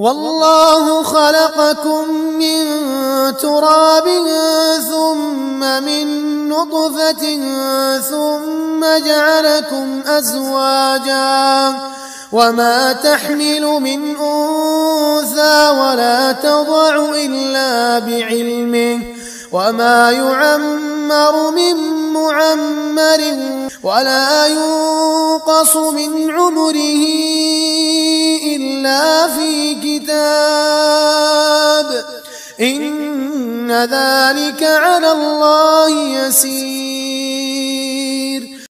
والله خلقكم من تراب ثم من نطفة ثم جعلكم أزواجا وما تحمل من أنثى ولا تضع إلا بعلمه وما يعمر من معمر ولا ينقص من عمره إلا في كتاب إن ذلك على الله يسير.